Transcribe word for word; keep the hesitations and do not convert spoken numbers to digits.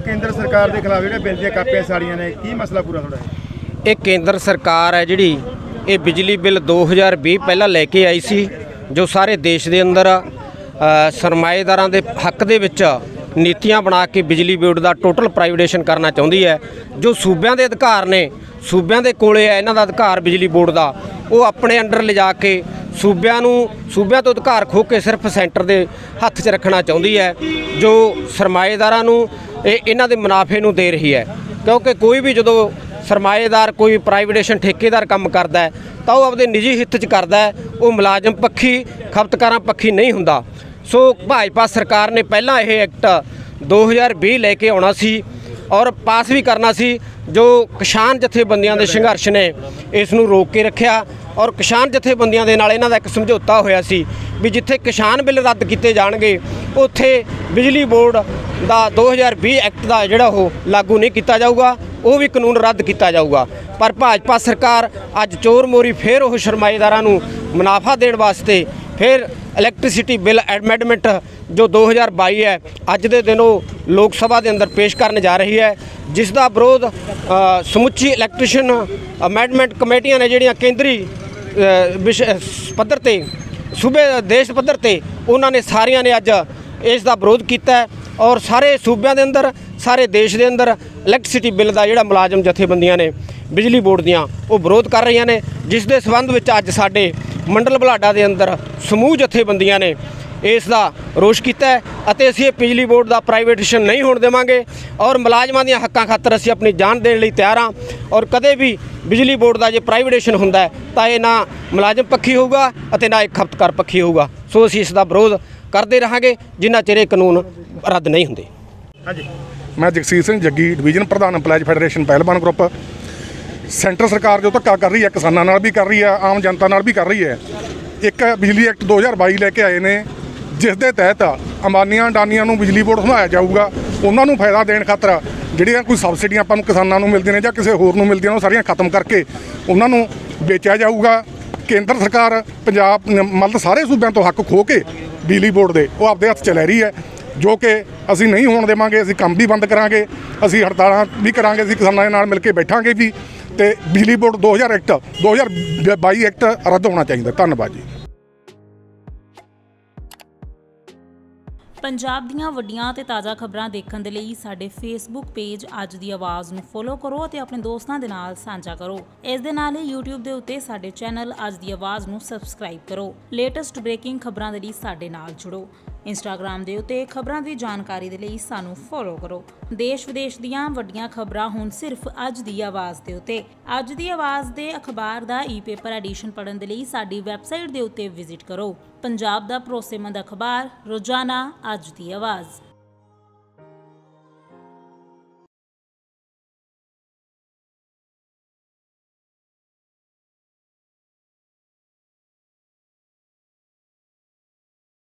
केंद्र सरकार के खिलाफ जो बिल दी कापियां साड़ियां ने की मसला पूरा थोड़ा ये केंद्र सरकार है जिहड़ी ये बिजली बिल दो हज़ार भी पहला लैके आई सी जो सारे देश के अंदर सरमाएदारां दे हक दे विच नीतियां बना के बिजली बोर्ड का टोटल प्राइवेटेशन करना चाहुंदी है। जो सूबियां दे अधिकार ने सूबियां दे कोले है इन्हां दा अधिकार बिजली बोर्ड का वो अपने अंडर ले जाके सूबियां नूं सूबियां तो अधिकार खो के सिर्फ सेंटर के हत्थ च रखना चाहुंदी है जो सरमाएदारां नूं इन्हां दे मुनाफे नूं दे रही है। क्योंकि कोई भी जदों सरमाएदार कोई प्राइवेटेशन ठेकेदार काम करता है तो वह अपने निजी हित च करता है, वो मुलाजम पक्षी खपतकारां पक्षी नहीं हुंदा। सो भाजपा सरकार ने पहला यह एक्ट दो हज़ार भी लैके आना सी और पास भी करना सी। जो किसान जथेबंदियां दे संघर्ष ने इस नूं रोक के रखिया और किसान जथेबंदियां दे नाल इन्हां दा एक समझौता होया सी भी जिथे किसान बिल रद्द किए जाणगे उत्थे बिजली बोर्ड दा दो हज़ार भी एक्ट दा जिहड़ा वो लागू नहीं किया जाऊगा, वो भी कानून रद्द किया जाऊगा। पर भाजपा सरकार अज चोर मोरी फिर वो सरमाएदारां नूं मुनाफा देण वास्ते फिर इलैक्ट्रिसिटी बिल एडमेंडमेंट जो दो हज़ार बाई है अज दे दिन वो लोक सभा के अंदर पेश करने जा रही है, जिसका विरोध समुची इलैक्ट्रीशियन अमेंडमेंट कमेटियां ने जिहड़ियां केंद्री विशे पद्धर ते सूबे देश पद्धर ते उन्होंने सारियां ने अज इसका विरोध किया और सारे सूबियां दे अंदर सारे देश के अंदर इलैक्ट्रिसिटी बिल का जिहड़ा मुलाजम जथेबंदियां ने बिजली बोर्ड दियां वो विरोध कर रही ने, जिस दे संबंध में अज साडे मंडल बलाडा के अंदर समूह जथेबंदियां ने इसका रोष किया है। असीं बिजली बोर्ड का प्राइवेटेशन नहीं होने देवांगे और मुलाजमां दीयां हक्कां खातर असीं अपनी जान देने लई तैयार हाँ। और कदे भी बिजली बोर्ड का जो प्राइवेटेशन हुंदा है तो यह ना मुलाजम पक्षी होगा और ना एक खपतकार पक्षी होगा। सो असीं इसका विरोध करते रहांगे जिन्ना चिर कानून रद्द नहीं हुंदे। हाँ जी, मैं जगसीर सिंह जग्गी डिवीजन प्रधान employees federation Pehlwan group. Centre सरकार जो धक्का कर रही है किसानों नाल भी कर रही है, आम जनता नाल भी कर रही है। एक बिजली एक्ट दो हज़ार बाई लैके आए ने जिस दे तहत अंबानियां अडानियां नूं बिजली बोर्ड संभाया जाऊगा, उन्होंने फायदा देने खातर ਜਿਹੜੀਆਂ कोई सबसिडियां ਆਪਾਂ ਨੂੰ किसानों ਨੂੰ मिलਦੀਆਂ ਨੇ ਜਾਂ ਕਿਸੇ ਹੋਰ ਨੂੰ ਮਿਲਦੀਆਂ ਨੇ ਉਹ ਸਾਰੀਆਂ ਖਤਮ ਕਰਕੇ ਉਹਨਾਂ ਨੂੰ ਵੇਚਿਆ ਜਾਊਗਾ। ਕੇਂਦਰ ਸਰਕਾਰ ਪੰਜਾਬ ਮਤਲਬ ਸਾਰੇ ਸੂਬਿਆਂ ਤੋਂ ਹੱਕ ਖੋ ਕੇ ਬਿਜਲੀ ਬੋਰਡ ਦੇ ਉਹ ਆਪਦੇ ਹੱਥ 'ਚ ਲੈ ਰਹੀ ਹੈ, ਜੋ ਕਿ ਅਸੀਂ ਨਹੀਂ ਹੋਣ ਦੇਵਾਂਗੇ। ਅਸੀਂ ਕੰਮ ਵੀ ਬੰਦ ਕਰਾਂਗੇ, ਅਸੀਂ ਹੜਤਾਲਾਂ ਵੀ ਕਰਾਂਗੇ, ਅਸੀਂ ਕਿਸਾਨਾਂ ਦੇ ਨਾਲ ਮਿਲ ਕੇ ਬੈਠਾਂਗੇ ਵੀ। ਤੇ ਬਿਜਲੀ ਬੋਰਡ ਦੋ हज़ार ਐਕਟ दो हज़ार बाई ਐਕਟ ਰੱਦ ਹੋਣਾ ਚਾਹੀਦਾ। ਧੰਨਵਾਦ ਜੀ। ਪੰਜਾਬ ਦੀਆਂ ਵੱਡੀਆਂ ਤੇ ਤਾਜ਼ਾ ਖਬਰਾਂ ਦੇਖਣ ਦੇ ਲਈ ਸਾਡੇ ਫੇਸਬੁੱਕ ਪੇਜ ਅੱਜ ਦੀ ਆਵਾਜ਼ ਨੂੰ ਫੋਲੋ ਕਰੋ ਅਤੇ ਆਪਣੇ ਦੋਸਤਾਂ ਦੇ ਨਾਲ ਸਾਂਝਾ ਕਰੋ। ਇਸ ਦੇ ਨਾਲ ਹੀ YouTube ਦੇ ਉੱਤੇ ਸਾਡੇ ਚੈਨਲ ਅੱਜ ਦੀ ਆਵਾਜ਼ ਨੂੰ ਸਬਸਕ੍ਰਾਈਬ ਕਰੋ। ਲੇਟੈਸਟ ਬ੍ਰੇਕਿੰਗ ਖਬਰਾਂ ਦੇ ਲਈ ਸਾਡੇ ਨਾਲ ਜੁੜੋ। ਇੰਸਟਾਗ੍ਰਾਮ ਦੇ ਉੱਤੇ ਖਬਰਾਂ ਦੀ ਜਾਣਕਾਰੀ ਦੇ ਲਈ ਸਾਨੂੰ ਫੋਲੋ ਕਰੋ। ਦੇਸ਼ ਵਿਦੇਸ਼ ਦੀਆਂ ਵੱਡੀਆਂ ਖਬਰਾਂ ਹੁਣ ਸਿਰਫ ਅੱਜ ਦੀ ਆਵਾਜ਼ ਦੇ ਉੱਤੇ। ਅੱਜ ਦੀ ਆਵਾਜ਼ ਦੇ ਅਖਬਾਰ ਦਾ ਈ-ਪੇਪਰ ਐਡੀਸ਼ਨ ਪੜ੍ਹਨ ਦੇ ਲਈ ਸਾਡੀ ਵੈਬਸਾਈਟ ਦੇ ਉੱਤੇ ਵਿਜ਼ਿਟ ਕਰੋ। ਪੰਜਾਬ ਦਾ ਭਰੋਸੇਮੰਦ ਅਖਬਾਰ ਰੋਜ਼ਾਨਾ ਅੱਜ ਦੀ ਆਵਾਜ਼।